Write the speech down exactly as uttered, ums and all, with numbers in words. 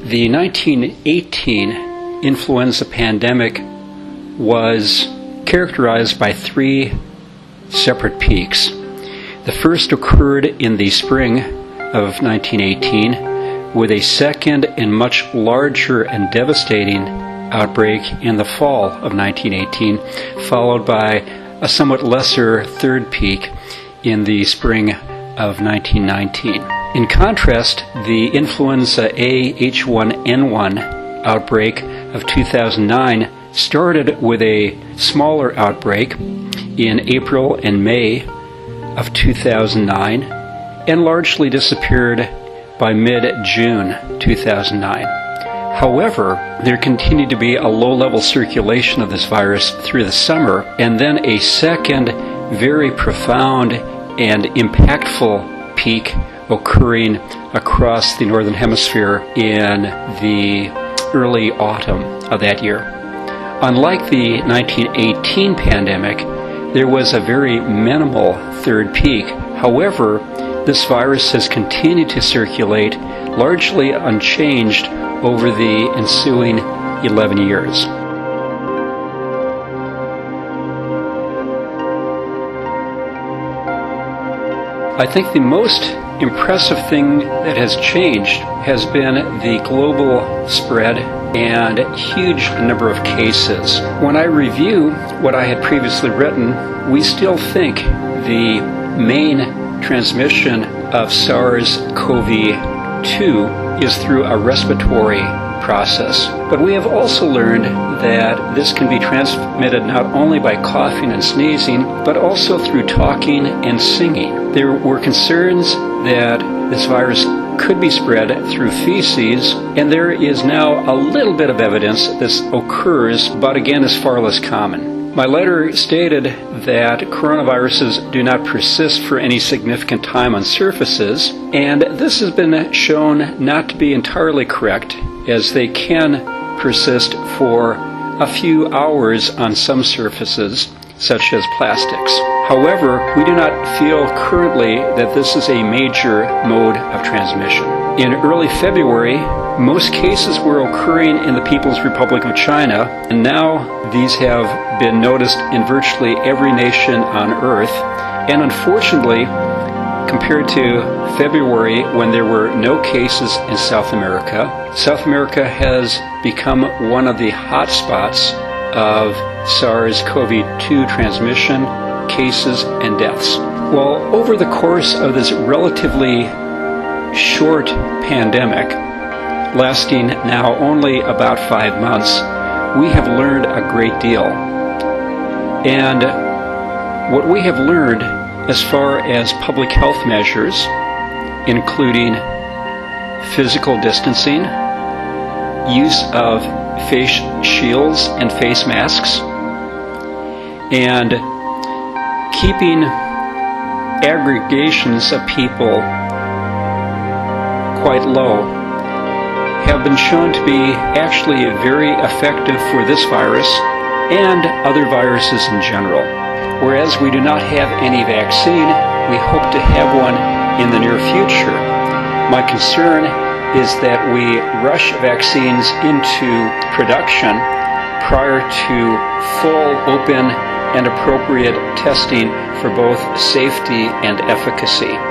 The nineteen eighteen influenza pandemic was characterized by three separate peaks. The first occurred in the spring of nineteen eighteen, with a second and much larger and devastating outbreak in the fall of nineteen eighteen, followed by a somewhat lesser third peak in the spring of nineteen nineteen. In contrast, the influenza A H one N one outbreak of two thousand nine started with a smaller outbreak in April and May of two thousand nine and largely disappeared by mid-June two thousand nine. However, there continued to be a low-level circulation of this virus through the summer, and then a second very profound and impactful peak occurring across the Northern Hemisphere in the early autumn of that year. Unlike the nineteen eighteen pandemic, there was a very minimal third peak. However, this virus has continued to circulate largely unchanged over the ensuing eleven years. I think the most impressive thing that has changed has been the global spread and huge number of cases. When I review what I had previously written, we still think the main transmission of SARS CoV two is through a respiratory process. But we have also learned that this can be transmitted not only by coughing and sneezing, but also through talking and singing. There were concerns that this virus could be spread through feces, and there is now a little bit of evidence that this occurs, but again is far less common. My letter stated that coronaviruses do not persist for any significant time on surfaces, and this has been shown not to be entirely correct, as they can persist for a few hours on some surfaces, such as plastics. However, we do not feel currently that this is a major mode of transmission. In early February, most cases were occurring in the People's Republic of China, and now these have been noticed in virtually every nation on Earth. And unfortunately, compared to February, when there were no cases in South America, South America has become one of the hot spots of SARS CoV two transmission, cases, and deaths. Well, over the course of this relatively short pandemic, lasting now only about five months, we have learned a great deal. And what we have learned as far as public health measures, including physical distancing, use of face shields and face masks, and keeping aggregations of people quite low, have been shown to be actually very effective for this virus and other viruses in general. Whereas we do not have any vaccine, we hope to have one in the near future. My concern is that we rush vaccines into production prior to full, open, and appropriate testing for both safety and efficacy.